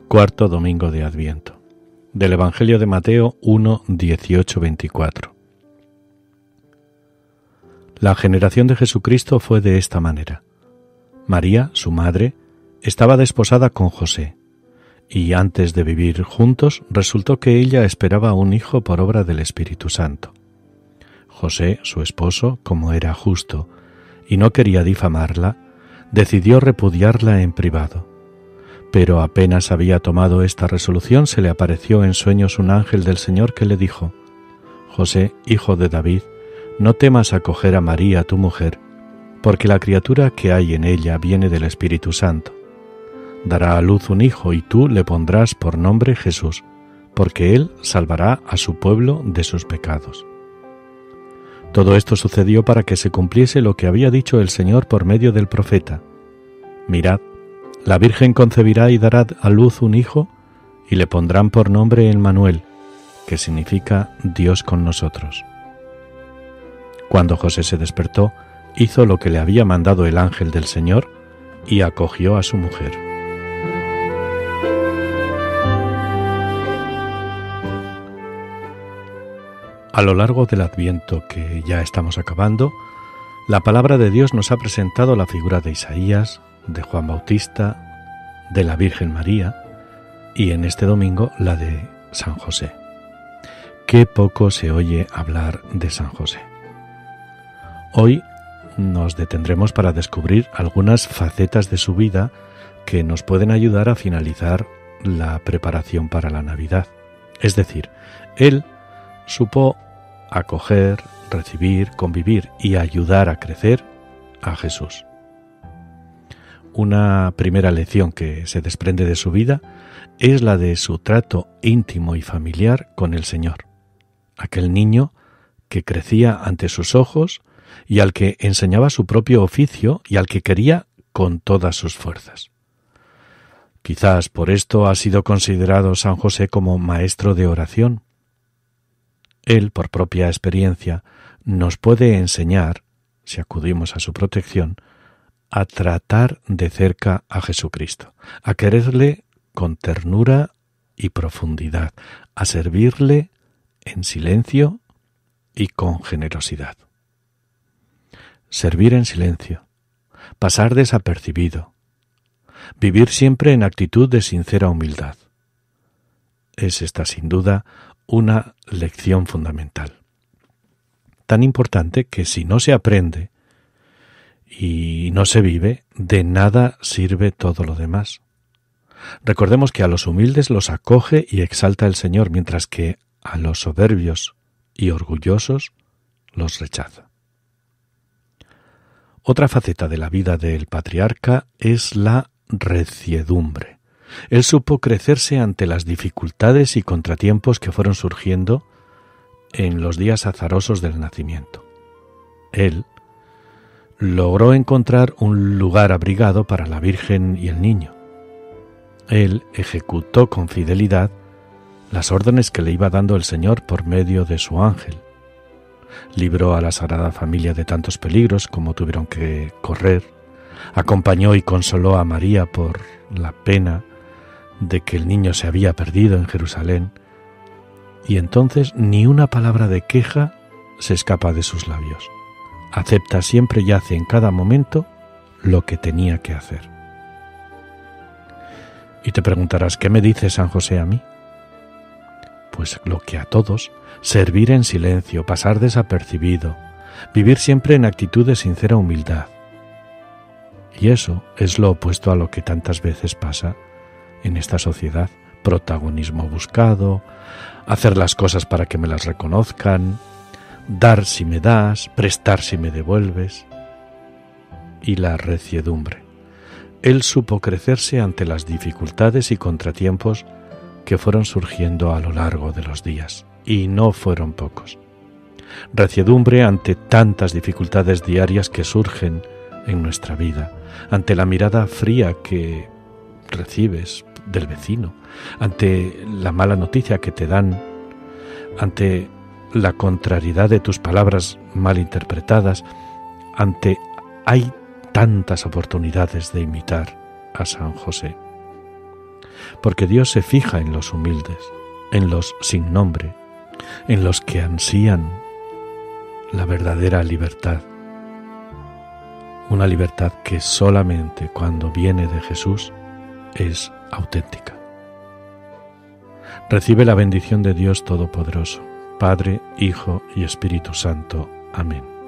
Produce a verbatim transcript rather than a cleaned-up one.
Cuarto domingo de Adviento. Del Evangelio de Mateo uno, dieciocho, veinticuatro. La generación de Jesucristo fue de esta manera. María, su madre, estaba desposada con José, y antes de vivir juntos resultó que ella esperaba un hijo por obra del Espíritu Santo. José, su esposo, como era justo y no quería difamarla, decidió repudiarla en privado. Pero apenas había tomado esta resolución, se le apareció en sueños un ángel del Señor que le dijo: José, hijo de David, no temas acoger a María tu mujer, porque la criatura que hay en ella viene del Espíritu Santo. Dará a luz un hijo y tú le pondrás por nombre Jesús, porque él salvará a su pueblo de sus pecados. Todo esto sucedió para que se cumpliese lo que había dicho el Señor por medio del profeta: Mirad, la Virgen concebirá y dará a luz un hijo, y le pondrán por nombre Emmanuel, que significa Dios con nosotros. Cuando José se despertó, hizo lo que le había mandado el ángel del Señor y acogió a su mujer. A lo largo del Adviento que ya estamos acabando, la palabra de Dios nos ha presentado la figura de Isaías, de Juan Bautista, de la Virgen María y en este domingo la de San José. Qué poco se oye hablar de San José. Hoy nos detendremos para descubrir algunas facetas de su vida que nos pueden ayudar a finalizar la preparación para la Navidad. Es decir, él supo acoger, recibir, convivir y ayudar a crecer a Jesús. Una primera lección que se desprende de su vida es la de su trato íntimo y familiar con el Señor, aquel niño que crecía ante sus ojos y al que enseñaba su propio oficio y al que quería con todas sus fuerzas. Quizás por esto ha sido considerado San José como maestro de oración. Él, por propia experiencia, nos puede enseñar, si acudimos a su protección, a tratar de cerca a Jesucristo, a quererle con ternura y profundidad, a servirle en silencio y con generosidad. Servir en silencio, pasar desapercibido, vivir siempre en actitud de sincera humildad. Es esta, sin duda, una lección fundamental, tan importante que si no se aprende y no se vive, de nada sirve todo lo demás. Recordemos que a los humildes los acoge y exalta el Señor, mientras que a los soberbios y orgullosos los rechaza. Otra faceta de la vida del patriarca es la reciedumbre. Él supo crecerse ante las dificultades y contratiempos que fueron surgiendo en los días azarosos del nacimiento. Él logró encontrar un lugar abrigado para la Virgen y el niño. Él ejecutó con fidelidad las órdenes que le iba dando el Señor por medio de su ángel. Libró a la Sagrada Familia de tantos peligros como tuvieron que correr. Acompañó y consoló a María por la pena de que el niño se había perdido en Jerusalén. Y entonces ni una palabra de queja se escapa de sus labios. Acepta siempre y hace en cada momento lo que tenía que hacer. Y te preguntarás, ¿qué me dice San José a mí? Pues lo que a todos: servir en silencio, pasar desapercibido, vivir siempre en actitud de sincera humildad. Y eso es lo opuesto a lo que tantas veces pasa en esta sociedad: protagonismo buscado, hacer las cosas para que me las reconozcan, dar si me das, prestar si me devuelves. Y la reciedumbre. Él supo crecerse ante las dificultades y contratiempos que fueron surgiendo a lo largo de los días, y no fueron pocos. Reciedumbre ante tantas dificultades diarias que surgen en nuestra vida, ante la mirada fría que recibes del vecino, ante la mala noticia que te dan, ante la contrariedad de tus palabras mal interpretadas, ante hay tantas oportunidades de imitar a San José. porque Dios se fija en los humildes, en los sin nombre, en los que ansían la verdadera libertad, una libertad que solamente cuando viene de Jesús es auténtica. Recibe la bendición de Dios Todopoderoso, Padre, Hijo y Espíritu Santo. Amén.